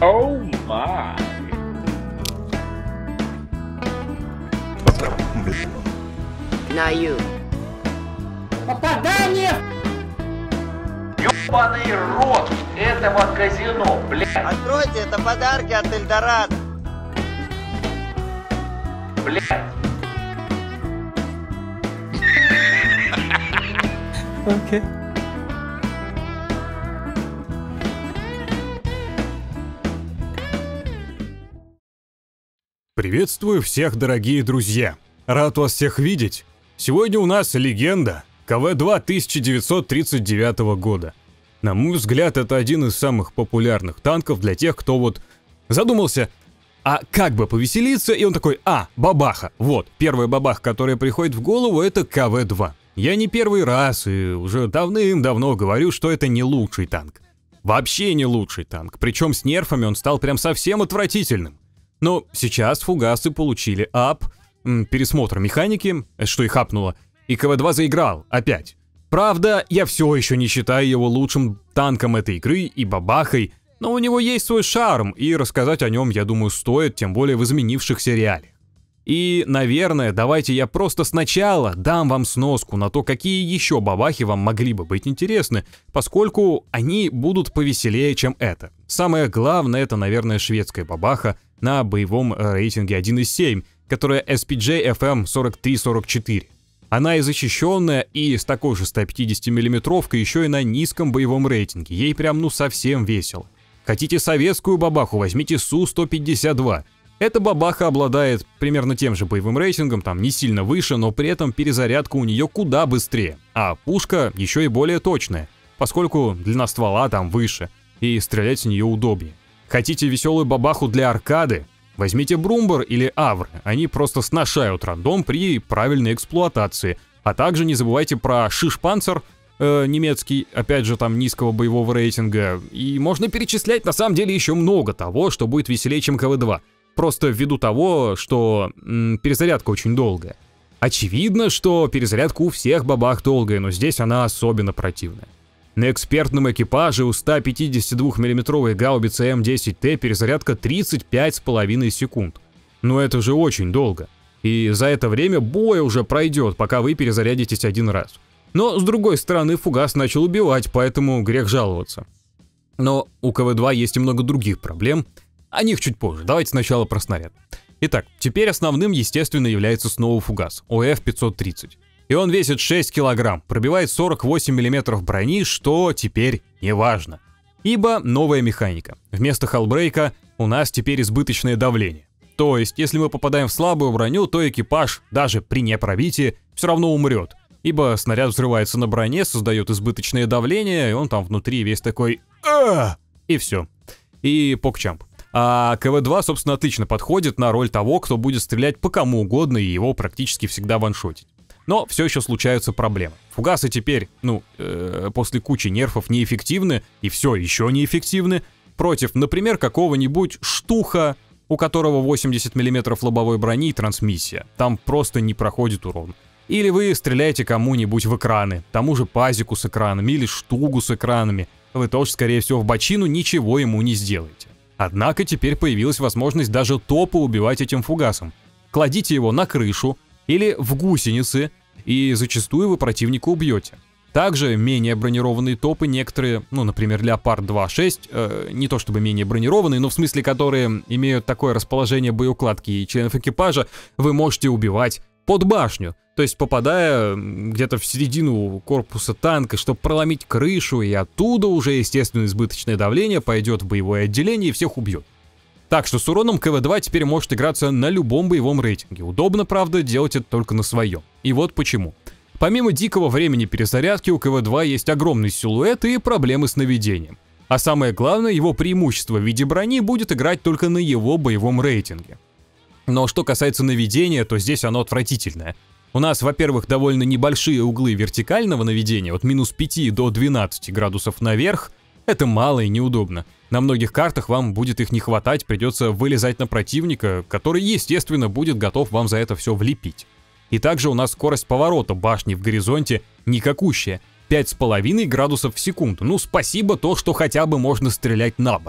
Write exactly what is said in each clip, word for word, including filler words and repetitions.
Оу май. На ю. Попадание! Ёбаный рот этого казино, блядь. Откройте, это подарки от Эльдорадо. Блядь. Окей. Приветствую всех, дорогие друзья! Рад вас всех видеть! Сегодня у нас легенда ка вэ два тысяча девятьсот тридцать девятого года. На мой взгляд, это один из самых популярных танков для тех, кто вот задумался, а как бы повеселиться, и он такой, а, бабаха. Вот, первая бабаха, которая приходит в голову, это ка вэ два. Я не первый раз и уже давным-давно говорю, что это не лучший танк. Вообще не лучший танк, причем с нерфами он стал прям совсем отвратительным. Но сейчас фугасы получили ап, пересмотр механики, что их апнуло, и ка вэ два заиграл опять. Правда, я все еще не считаю его лучшим танком этой игры и бабахой, но у него есть свой шарм, и рассказать о нем, я думаю, стоит, тем более в изменившихся реалиях. И, наверное, давайте я просто сначала дам вам сноску на то, какие еще бабахи вам могли бы быть интересны, поскольку они будут повеселее, чем это. Самое главное, это, наверное, шведская бабаха на боевом рейтинге один и семь, которая эс пи джей эф эм сорок три сорок четыре. Она и защищенная, и с такой же сто пятидесятимиллиметровкой еще и на низком боевом рейтинге. Ей прям ну совсем весело. Хотите советскую бабаху, возьмите су сто пятьдесят два. Эта бабаха обладает примерно тем же боевым рейтингом, там не сильно выше, но при этом перезарядка у нее куда быстрее. А пушка еще и более точная, поскольку длина ствола там выше, и стрелять с нее удобнее. Хотите веселую бабаху для аркады? Возьмите Брумбер или Авр, они просто сношают рандом при правильной эксплуатации. А также не забывайте про Шиш-Панцер, э, немецкий, опять же там низкого боевого рейтинга. И можно перечислять на самом деле еще много того, что будет веселее, чем ка вэ два. Просто ввиду того, что м, перезарядка очень долгая. Очевидно, что перезарядка у всех бабах долгая, но здесь она особенно противная. На экспертном экипаже у ста пятидесятидвухмиллиметровой гаубицы эм десять тэ перезарядка тридцать пять с половиной секунд. Но это же очень долго. И за это время бой уже пройдет, пока вы перезарядитесь один раз. Но с другой стороны, фугас начал убивать, поэтому грех жаловаться. Но у ка вэ два есть и много других проблем. О них чуть позже. Давайте сначала про снаряд. Итак, теперь основным, естественно, является снова фугас о эф пятьсот тридцать. И он весит шесть килограмм, пробивает сорок восемь миллиметров брони, что теперь не важно. Ибо новая механика. Вместо халлбрейка у нас теперь избыточное давление. То есть, если мы попадаем в слабую броню, то экипаж, даже при непробитии, все равно умрет. Ибо снаряд взрывается на броне, создает избыточное давление, и он там внутри весь такой «А!» И все. И покчамп. А ка вэ два, собственно, отлично подходит на роль того, кто будет стрелять по кому угодно и его практически всегда ваншотить. Но все еще случаются проблемы. Фугасы теперь, ну, э, после кучи нерфов неэффективны, и все еще неэффективны, против, например, какого-нибудь штуха, у которого восемьдесят миллиметров лобовой брони и трансмиссия. Там просто не проходит урон. Или вы стреляете кому-нибудь в экраны, тому же пазику с экранами или штугу с экранами. Вы тоже, скорее всего, в бочину ничего ему не сделаете. Однако теперь появилась возможность даже топы убивать этим фугасом. Кладите его на крышу или в гусеницы, и зачастую вы противника убьете. Также менее бронированные топы некоторые, ну, например, Леопард два шесть, э, не то чтобы менее бронированные, но в смысле, которые имеют такое расположение боеукладки и членов экипажа, вы можете убивать под башню. То есть попадая где-то в середину корпуса танка, чтобы проломить крышу, и оттуда уже, естественно, избыточное давление пойдет в боевое отделение и всех убьет. Так что с уроном ка вэ два теперь может играться на любом боевом рейтинге. Удобно, правда, делать это только на своем. И вот почему. Помимо дикого времени перезарядки, у ка вэ два есть огромный силуэт и проблемы с наведением. А самое главное, его преимущество в виде брони будет играть только на его боевом рейтинге. Но что касается наведения, то здесь оно отвратительное. У нас, во-первых, довольно небольшие углы вертикального наведения, от минус пяти до двенадцати градусов наверх. Это мало и неудобно. На многих картах вам будет их не хватать, придется вылезать на противника, который, естественно, будет готов вам за это все влепить. И также у нас скорость поворота башни в горизонте никакущая, пять с половиной градусов в секунду. Ну, спасибо то, что хотя бы можно стрелять на борт.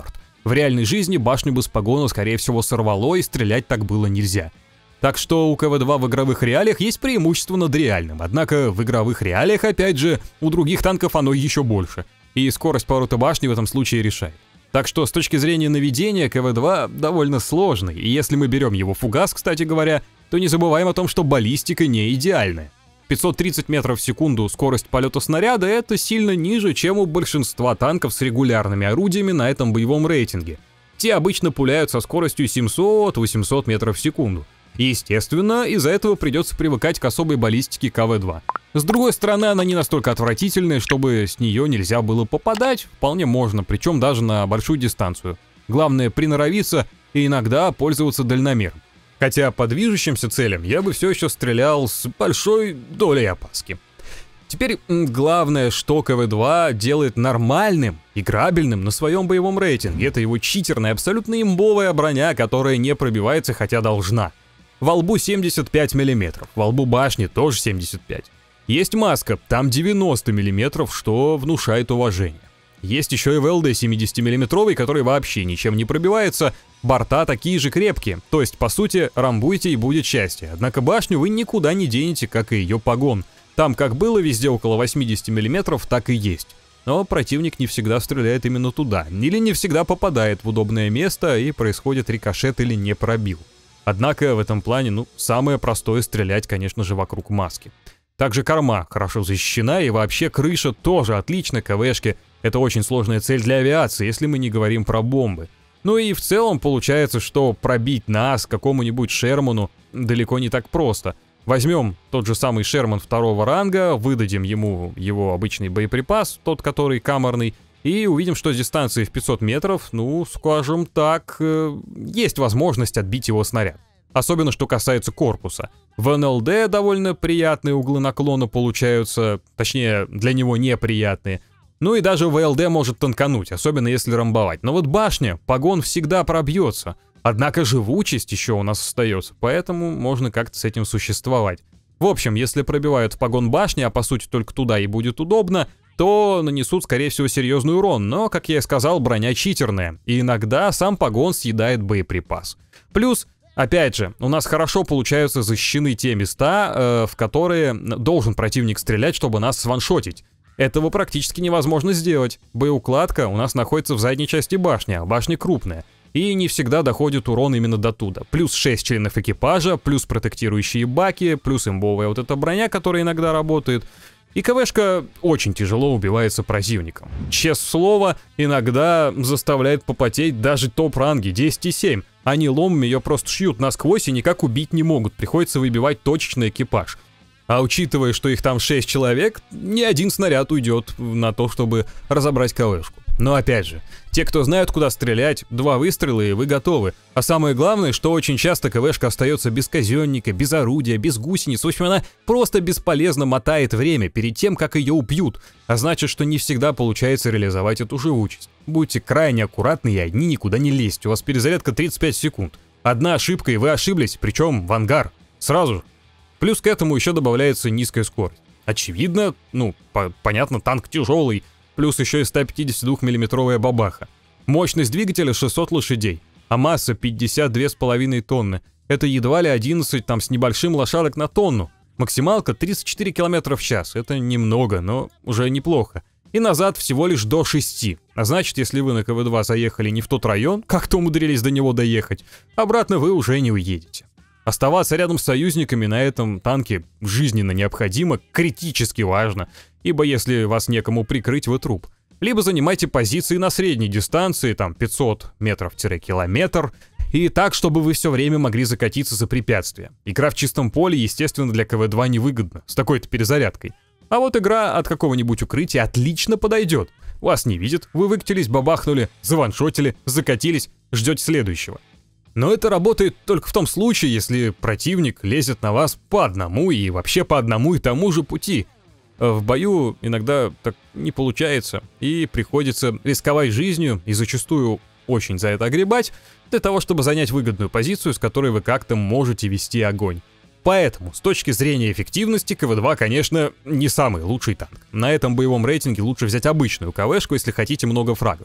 В реальной жизни башню бы с погона, скорее всего, сорвало, и стрелять так было нельзя. Так что у ка вэ два в игровых реалиях есть преимущество над реальным, однако в игровых реалиях, опять же, у других танков оно еще больше, и скорость поворота башни в этом случае решает. Так что с точки зрения наведения ка вэ два довольно сложный, и если мы берем его фугас, кстати говоря, то не забываем о том, что баллистика не идеальная. пятьсот тридцать метров в секунду скорость полета снаряда — это сильно ниже, чем у большинства танков с регулярными орудиями на этом боевом рейтинге. Те обычно пуляют со скоростью семьсот-восемьсот метров в секунду. И, естественно, из-за этого придется привыкать к особой баллистике ка вэ два. С другой стороны, она не настолько отвратительная, чтобы с нее нельзя было попадать, вполне можно, причем даже на большую дистанцию. Главное приноровиться и иногда пользоваться дальномером. Хотя по движущимся целям я бы все еще стрелял с большой долей опаски. Теперь главное, что ка вэ два делает нормальным, играбельным на своем боевом рейтинге. Это его читерная, абсолютно имбовая броня, которая не пробивается, хотя должна. Во лбу семьдесят пять миллиметров, во лбу башни тоже семьдесят пять. Есть маска, там девяносто миллиметров, что внушает уважение. Есть еще и вэ эл дэ семидесятимиллиметровый, который вообще ничем не пробивается, борта такие же крепкие, то есть, по сути, рамбуйте и будет счастье. Однако башню вы никуда не денете, как и ее погон. Там как было везде около восьмидесяти миллиметров, так и есть. Но противник не всегда стреляет именно туда, или не всегда попадает в удобное место и происходит рикошет или не пробил. Однако в этом плане, ну, самое простое стрелять, конечно же, вокруг маски. Также корма хорошо защищена, и вообще крыша тоже отлично, КВшки. Это очень сложная цель для авиации, если мы не говорим про бомбы. Ну и в целом получается, что пробить нас какому-нибудь Шерману далеко не так просто. Возьмем тот же самый Шерман второго ранга, выдадим ему его обычный боеприпас, тот, который камерный, и увидим, что с дистанции в пятьсот метров, ну, скажем так, э, есть возможность отбить его снаряд. Особенно, что касается корпуса. В эн эл дэ довольно приятные углы наклона получаются, точнее, для него неприятные. Ну и даже вэ эл дэ может танкануть, особенно если рамбовать. Но вот башня, погон всегда пробьется. Однако живучесть еще у нас остается, поэтому можно как-то с этим существовать. В общем, если пробивают в погон башни, а по сути только туда и будет удобно, то нанесут, скорее всего, серьезный урон. Но, как я и сказал, броня читерная, и иногда сам погон съедает боеприпас. Плюс, опять же, у нас хорошо получаются защищены те места, э, в которые должен противник стрелять, чтобы нас сваншотить. Этого практически невозможно сделать. Боеукладка у нас находится в задней части башни, а башня крупная. И не всегда доходит урон именно до туда. Плюс шесть членов экипажа, плюс протектирующие баки, плюс имбовая вот эта броня, которая иногда работает. И КВшка очень тяжело убивается противником. Честное слово, иногда заставляет попотеть даже топ-ранги десять и семь. Они ломом ее просто шьют насквозь и никак убить не могут. Приходится выбивать точечный экипаж. А учитывая, что их там шесть человек, ни один снаряд уйдет на то, чтобы разобрать КВшку. Но опять же, те, кто знают, куда стрелять, два выстрела и вы готовы. А самое главное, что очень часто КВшка остается без казенника, без орудия, без гусениц. В общем, она просто бесполезно мотает время перед тем, как ее убьют. А значит, что не всегда получается реализовать эту живучесть. Будьте крайне аккуратны и одни никуда не лезьте. У вас перезарядка тридцать пять секунд. Одна ошибка, и вы ошиблись, причем в ангар. Сразу же. Плюс к этому еще добавляется низкая скорость. Очевидно, ну, по понятно, танк тяжелый. Плюс еще и сто пятидесятидвухмиллиметровая бабаха. Мощность двигателя шестьсот лошадей, а масса пятьдесят две с половиной тонны. Это едва ли одиннадцать там с небольшим лошадок на тонну. Максималка тридцать четыре километра в час. Это немного, но уже неплохо. И назад всего лишь до шести. А значит, если вы на ка вэ два заехали не в тот район, как-то умудрились до него доехать, обратно вы уже не уедете. Оставаться рядом с союзниками на этом танке жизненно необходимо, критически важно, ибо если вас некому прикрыть, вы труп. Либо занимайте позиции на средней дистанции, там пятьсот метров-километр, и так, чтобы вы все время могли закатиться за препятствия. Игра в чистом поле, естественно, для ка вэ два невыгодна, с такой-то перезарядкой. А вот игра от какого-нибудь укрытия отлично подойдет. Вас не видят, вы выкатились, бабахнули, заваншотили, закатились, ждете следующего. Но это работает только в том случае, если противник лезет на вас по одному и вообще по одному и тому же пути. В бою иногда так не получается, и приходится рисковать жизнью и зачастую очень за это огребать, для того, чтобы занять выгодную позицию, с которой вы как-то можете вести огонь. Поэтому, с точки зрения эффективности, ка вэ два, конечно, не самый лучший танк. На этом боевом рейтинге лучше взять обычную КВшку, если хотите много фрагов.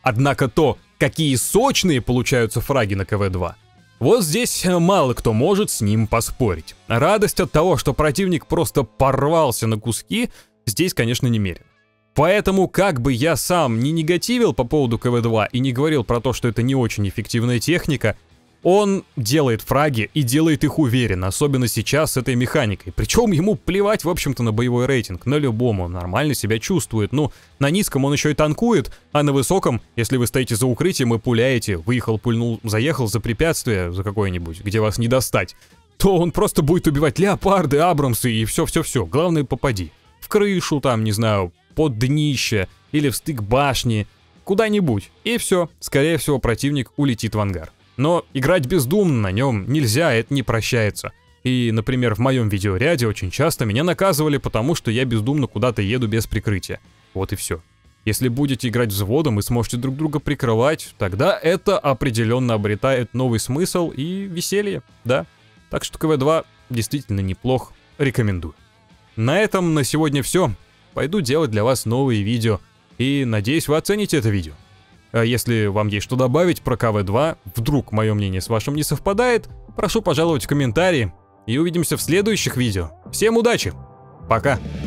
Однако то, какие сочные получаются фраги на ка вэ два, вот здесь мало кто может с ним поспорить. Радость от того, что противник просто порвался на куски, здесь, конечно, немерено. Поэтому, как бы я сам не негативил по поводу ка вэ два и не говорил про то, что это не очень эффективная техника, он делает фраги и делает их уверенно, особенно сейчас с этой механикой. Причем ему плевать, в общем-то, на боевой рейтинг, на любом он нормально себя чувствует. Ну, на низком он еще и танкует, а на высоком, если вы стоите за укрытием и пуляете, выехал, пульнул, заехал за препятствие, за какое-нибудь, где вас не достать, то он просто будет убивать леопарды, абрамсы и все-все-все. Главное, попади. В крышу там, не знаю, под днище или в стык башни, куда-нибудь. И все, скорее всего, противник улетит в ангар. Но играть бездумно на нем нельзя, это не прощается. И, например, в моем видеоряде очень часто меня наказывали, потому что я бездумно куда-то еду без прикрытия. Вот и все. Если будете играть взводом и сможете друг друга прикрывать, тогда это определенно обретает новый смысл и веселье, да. Так что ка вэ два действительно неплох, рекомендую. На этом на сегодня все. Пойду делать для вас новые видео, и надеюсь, вы оцените это видео. А если вам есть что добавить про ка вэ два, вдруг мое мнение с вашим не совпадает, прошу пожаловать в комментарии, и увидимся в следующих видео. Всем удачи! Пока!